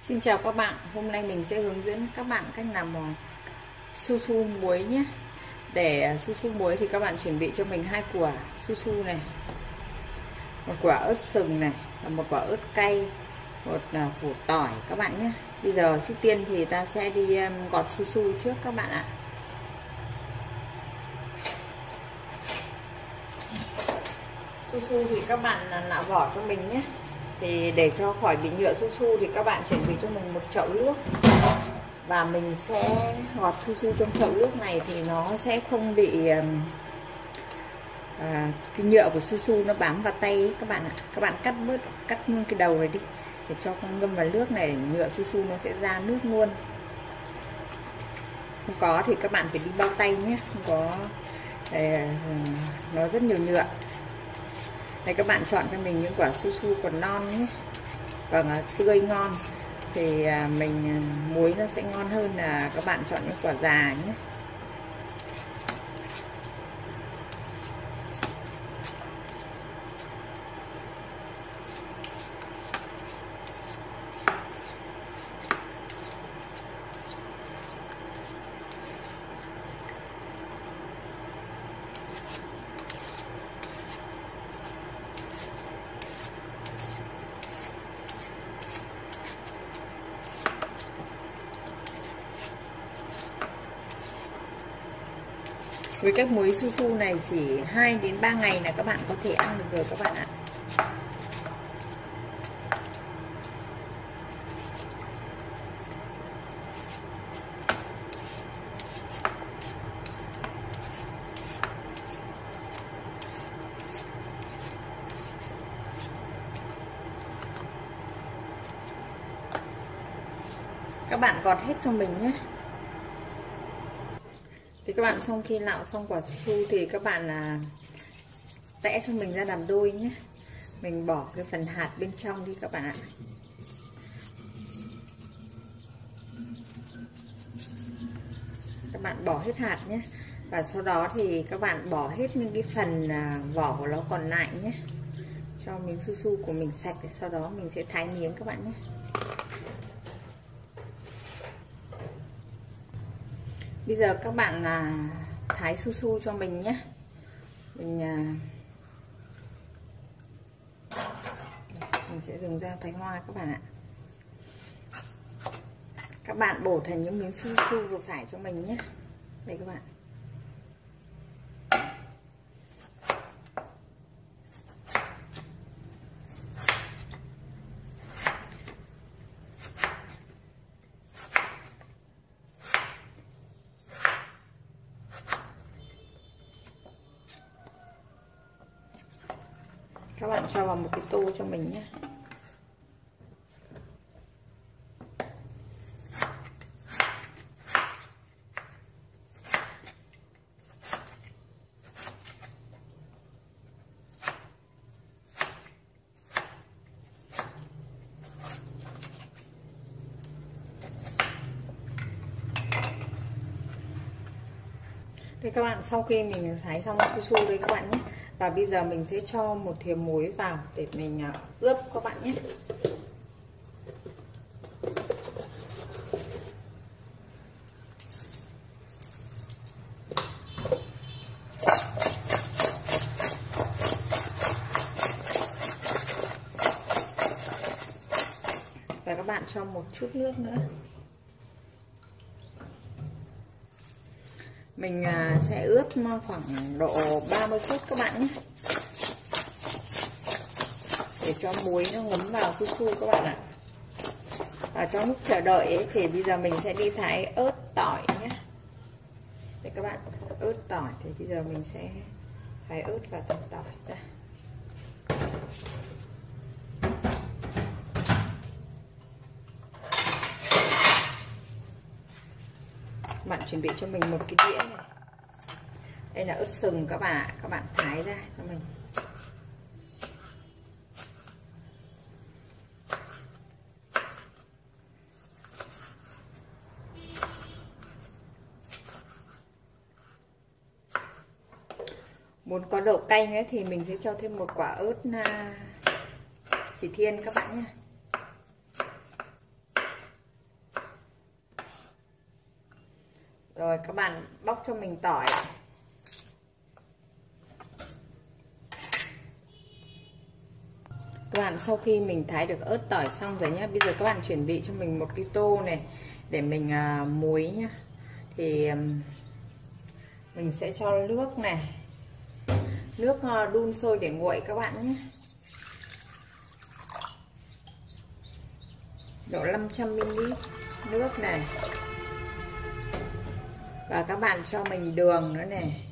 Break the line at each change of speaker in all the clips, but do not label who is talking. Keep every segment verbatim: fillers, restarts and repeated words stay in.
Xin chào các bạn, hôm nay mình sẽ hướng dẫn các bạn cách làm su su muối nhé. Để su su muối thì các bạn chuẩn bị cho mình hai quả su su này, một quả ớt sừng này, và một quả ớt cay, một củ tỏi các bạn nhé. Bây giờ trước tiên thì ta sẽ đi gọt su su trước các bạn ạ. Su su thì các bạn nạo vỏ cho mình nhé. Thì để cho khỏi bị nhựa su su thì các bạn chuẩn bị cho mình một chậu nước, và mình sẽ gọt su su trong chậu nước này thì nó sẽ không bị à, cái nhựa của su su nó bám vào tay ấy, các bạn ạ. Các bạn cắt bớt cắt cái đầu này đi để cho con ngâm vào nước này, nhựa su su nó sẽ ra nước luôn. Không có thì các bạn phải đi bao tay nhé, không có để, nó rất nhiều nhựa. Đây, các bạn chọn cho mình những quả su su còn non nhé, vâng, tươi ngon thì mình muối nó sẽ ngon hơn là các bạn chọn những quả già nhé. Với các muối su su này chỉ hai đến ba ngày là các bạn có thể ăn được rồi các bạn ạ. Các bạn gọt hết cho mình nhé. Thì các bạn xong khi nạo xong quả su su thì các bạn là tẽ cho mình ra làm đôi nhé. Mình bỏ cái phần hạt bên trong đi các bạn ạ. Các bạn bỏ hết hạt nhé. Và sau đó thì các bạn bỏ hết những cái phần vỏ của nó còn lại nhé, cho miếng su su của mình sạch. Sau đó mình sẽ thái miếng các bạn nhé. Bây giờ các bạn là thái su su cho mình nhé. Mình mình sẽ dùng dao thái hoa các bạn ạ. Các bạn bổ thành những miếng su su vừa phải cho mình nhé. Đây các bạn. Các bạn cho vào một cái tô cho mình nhé. Đây các bạn, sau khi mình thái xong su su đây các bạn nhé. Và bây giờ mình sẽ cho một thìa muối vào để mình ướp các bạn nhé. Và các bạn cho một chút nước nữa. Mình sẽ ướp khoảng độ ba mươi phút các bạn nhé, để cho muối nó ngấm vào su su các bạn ạ. Và trong lúc chờ đợi ấy, thì bây giờ mình sẽ đi thái ớt tỏi nhé. Để các bạn, ớt tỏi thì bây giờ mình sẽ thái ớt và tỏi tỏi ra. Bạn chuẩn bị cho mình một cái đĩa này. Đây là ớt sừng các bạn ạ. Các bạn thái ra cho mình. Muốn có độ cay nữa thì mình sẽ cho thêm một quả ớt chỉ thiên các bạn nhé. Rồi các bạn bóc cho mình tỏi. Các bạn sau khi mình thái được ớt tỏi xong rồi nhá, bây giờ các bạn chuẩn bị cho mình một cái tô này để mình uh, muối nhá. Thì um, mình sẽ cho nước này, nước uh, đun sôi để nguội các bạn nhé. Độ năm trăm mi li lít nước này. Và các bạn cho mình đường nữa này.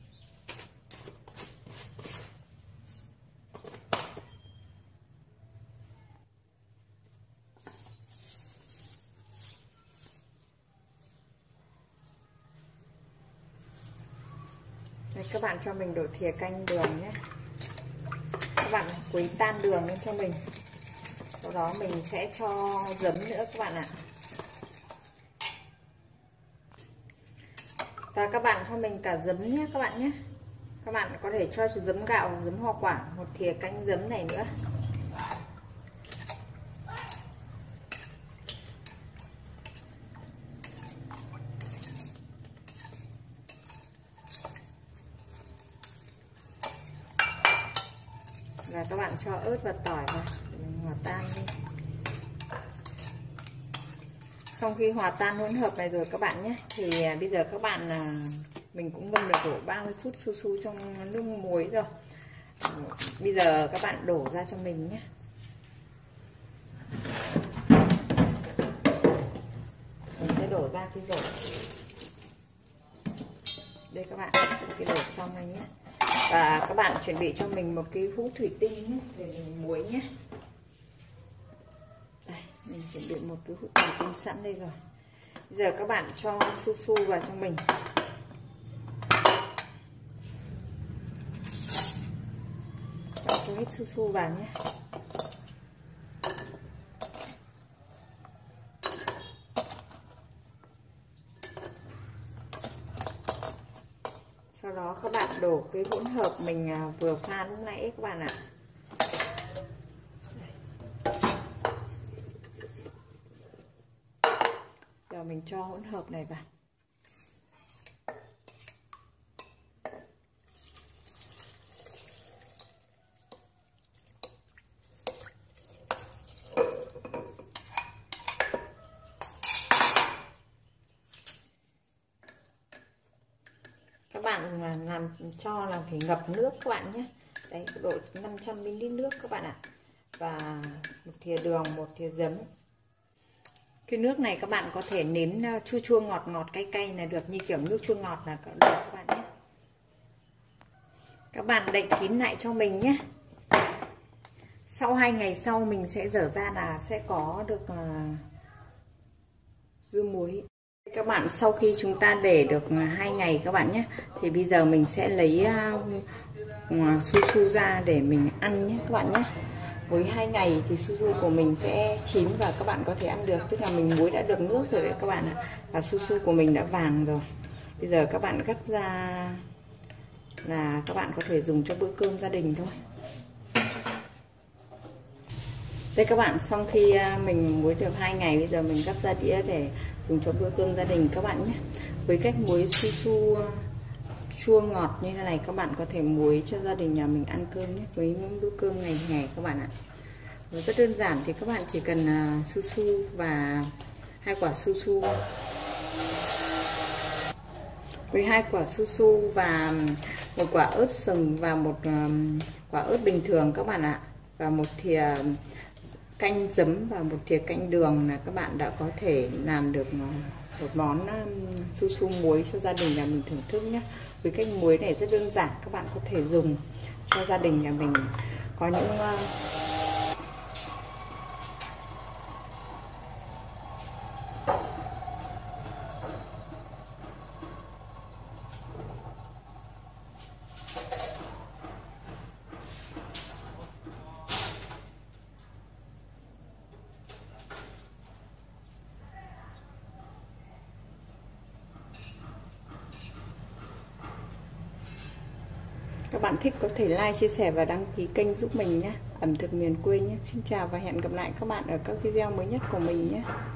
Đây, các bạn cho mình đổ thìa canh đường nhé. Các bạn quấy tan đường lên cho mình. Sau đó mình sẽ cho giấm nữa các bạn ạ. Và các bạn cho mình cả giấm nhé các bạn nhé. Các bạn có thể cho giấm gạo hoặc giấm hoa quả, một thìa canh giấm này nữa. Và các bạn cho ớt và tỏi vào để mình hòa tan đi. Sau khi hòa tan hỗn hợp này rồi các bạn nhé, thì bây giờ các bạn mình cũng ngâm được đổ ba mươi phút su su trong nước muối rồi. Bây giờ các bạn đổ ra cho mình nhé. Mình sẽ đổ ra cái rổ. Đây các bạn, cái đổ xong này nhé. Và các bạn chuẩn bị cho mình một cái hũ thủy tinh nhé, để mình muối nhé. Đây, mình chuẩn bị một cái hũ thủy tinh sẵn đây rồi. Bây giờ các bạn cho su su vào cho mình. Cho hết su su vào nhé. Sau đó các bạn đổ cái hỗn hợp mình vừa pha lúc nãy các bạn ạ. Giờ mình cho hỗn hợp này vào. Các bạn làm cho là phải ngập nước các bạn nhé. Đấy, độ năm trăm mi li lít nước các bạn ạ. Và một thìa đường, một thìa giấm. Cái nước này các bạn có thể nếm chua chua ngọt ngọt cay cay là được, như kiểu nước chua ngọt là được các bạn nhé. Các bạn đậy kín lại cho mình nhé. Sau hai ngày sau mình sẽ dở ra là sẽ có được uh, dưa muối. Các bạn sau khi chúng ta để được hai ngày các bạn nhé, thì bây giờ mình sẽ lấy uh, su su ra để mình ăn nhé các bạn nhé. Với hai ngày thì su su của mình sẽ chín và các bạn có thể ăn được, tức là mình muối đã được nước rồi đấy các bạn ạ. Và su su của mình đã vàng rồi. Bây giờ các bạn gắp ra là các bạn có thể dùng cho bữa cơm gia đình thôi. Đây các bạn, xong khi mình muối được hai ngày, bây giờ mình gắp ra đĩa để dùng cho bữa cơm gia đình các bạn nhé. Với cách muối su su chua ngọt như thế này, các bạn có thể muối cho gia đình nhà mình ăn cơm nhé, với những bữa cơm ngày hè các bạn ạ. Và rất đơn giản, thì các bạn chỉ cần uh, su su và hai quả su su. Với hai quả su su và một quả ớt sừng và một um, quả ớt bình thường các bạn ạ, và một thìa canh giấm và một thìa canh đường là các bạn đã có thể làm được một món su su muối cho gia đình nhà mình thưởng thức nhé. Với cách muối này rất đơn giản, các bạn có thể dùng cho gia đình nhà mình có những uh, các bạn thích có thể like, chia sẻ và đăng ký kênh giúp mình nhé. Ẩm thực miền quê nhé. Xin chào và hẹn gặp lại các bạn ở các video mới nhất của mình nhé.